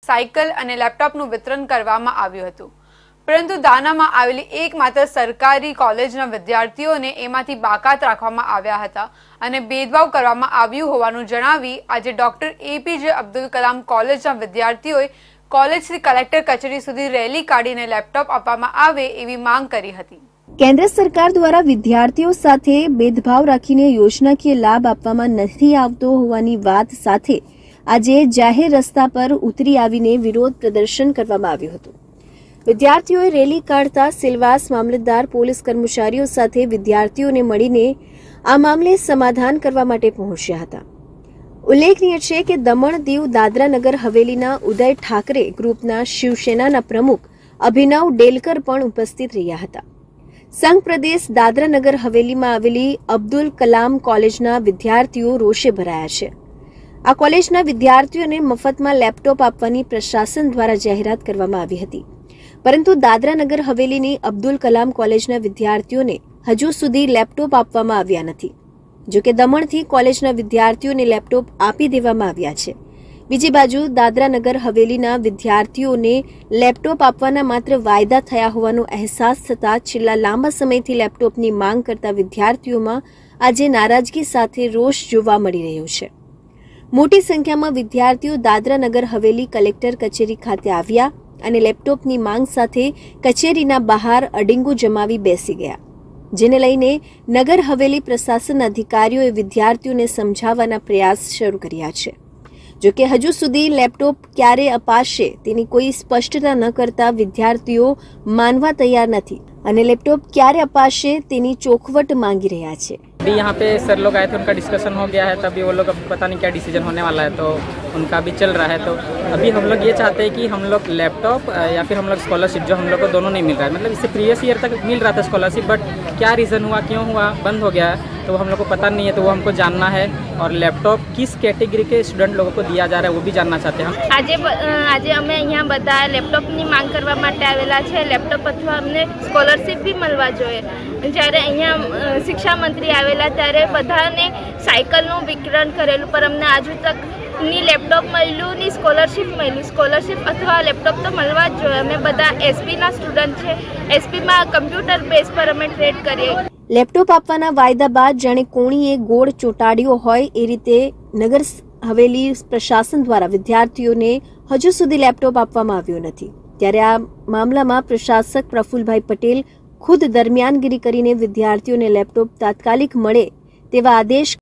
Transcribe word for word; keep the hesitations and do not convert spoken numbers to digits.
Cycle અને લેપટોપનું વિતરણ કરવામાં આવ્યું હતું, પરંતુ દાનામાં આવેલી એકમાત્ર સરકારી કોલેજના વિદ્યાર્થીઓને એમાંથી બાકાત રાખવામાં આવ્યા હતા અને ભેદભાવ કરવામાં આવ્યું હોવાનું જણાવી આજે ડોક્ટર એપીજે અબ્દુલ કલામ કોલેજના વિદ્યાર્થીઓએ કોલેજથી કલેક્ટર કચેરી સુધી રેલી કાઢીને લેપટોપ આપવામાં આવે એવી માંગ કરી હતી। કેન્દ્ર સરકાર દ્વારા વિદ્યાર્થીઓ સાથે ભેદભાવ રાખીને યોજનાકીય લાભ આપવામાં નથી આવતો હોવાની વાત સાથે આજે જાહેર રસ્તા પર ઉતરી આવીને વિરોધ પ્રદર્શન કરવામાં આવ્યું હતું। વિદ્યાર્થીઓએ રેલી કાઢતા સિલવાસ મામલતદાર પોલીસ કર્મચારીઓ સાથે વિદ્યાર્થીઓને મળીને આ મામલે સમાધાન કરવા માટે પહોંચ્યા હતા। ઉલ્લેખનીય છે કે દમણ દીવ દાદરા નગર હવેલીના ઉદય ઠાકરે ગ્રુપના શિવસેનાના પ્રમુખ અભિનવ ડેલકર પણ ઉપસ્થિત રહ્યા હતા। સંઘ પ્રદેશ દાદરા નગર હવેલીમાં આવેલી અબ્દુલ કલામ કોલેજના વિદ્યાર્થીઓ રોષે ભરાયા છે। આ કોલેજના વિદ્યાર્થીઓને મફતમાં લેપટોપ આપવાની પ્રશાસન દ્વારા જાહેરાત કરવામાં આવી હતી, પરંતુ દાદરા નગર હવેલીની અબ્દુલ કલામ કોલેજના વિદ્યાર્થીઓને હજુ સુધી લેપટોપ આપવામાં આવ્યા નથી। જો કે દમણથી કોલેજના વિદ્યાર્થીઓને લેપટોપ આપી દેવામાં આવ્યા છે। બીજી બાજુ દાદરા નગર હવેલીના વિદ્યાર્થીઓને લેપટોપ આપવાના માત્ર વાયદા થયા હોવાનો અહેસાસ થતાં છેલ્લા લાંબા સમયથી લેપટોપની માંગ કરતા વિદ્યાર્થીઓમાં આજે નારાજગી સાથે રોષ જોવા મળી રહ્યો છે। મોટી સંખ્યામાં વિદ્યાર્થીઓ દાદરા નગર હવેલી કલેક્ટર કચેરી ખાતે આવ્યા અને લેપટોપની માંગ સાથે કચેરીના બહાર અડીંગો જમાવી બેસી ગયા, જેને લઈને નગર હવેલી પ્રશાસન અધિકારીઓએ વિદ્યાર્થીઓને સમજાવવાના પ્રયાસ શરૂ કર્યા છે। જો કે હજુ સુધી લેપટોપ ક્યારે અપાશે તેની કોઈ સ્પષ્ટતા ન કરતા વિદ્યાર્થીઓ માનવા તૈયાર નથી અને લેપટોપ ક્યારે અપાશે તેની ચોખવટ માંગી રહ્યા છે। अभी यहाँ पे सर लोग आए थे, उनका डिस्कशन हो गया है, तभी वो लोग अब पता नहीं क्या डिसीजन होने वाला है, तो उनका भी चल रहा है। तो अभी हम लोग ये चाहते हैं कि हम लोग लैपटॉप या फिर हम लोग स्कॉलरशिप जो हम लोग को दोनों नहीं मिल रहा है, मतलब इससे प्रीवियस ईयर तक मिल रहा था स्कॉलरशिप, बट क्या रीज़न हुआ, क्यों हुआ, बंद हो गया है, तो हम लोग को पता नहीं है, तो वो हमको जानना है। और लैपटॉप किस कैटेगरी के स्टूडेंट लोगों को दिया जा रहा है वो भी जानना चाहते हैं हम। આજે આજે અમે અહીંયા બધા લેપટોપની માંગ કરવા માટે આવેલા છે। લેપટોપ અથવા અમને સ્કોલરશિપ બી મળવા જોઈએ। જ્યારે અહીંયા શિક્ષા મંત્રી આવેલા ત્યારે બધાને સાયકલનું વિતરણ કરેલું, પર અમને આજુ તક ની લેપટોપ મળ્યું ની સ્કોલરશિપ મળ્યું। સ્કોલરશિપ અથવા લેપટોપ તો મળવા જ જોઈએ। અમે બધા એસપીના સ્ટુડન્ટ છે, એસપીમાં કમ્પ્યુટર બેઝ પર અમે ટ્રેડ કરીએ। લેપટોપ આપવાના વાયદા બાદ જાણે કોણીએ ગોળ ચોટાડ્યો હોય એ રીતે નગર હવેલી પ્રશાસન દ્વારા વિદ્યાર્થીઓને હજુ સુધી લેપટોપ આપવામાં આવ્યો નથી। ત્યારે આ મામલામાં પ્રશાસક પ્રફુલભાઈ પટેલ ખુદ દરમિયાનગીરી કરીને વિદ્યાર્થીઓને લેપટોપ તાત્કાલિક મળે તેવા આદેશ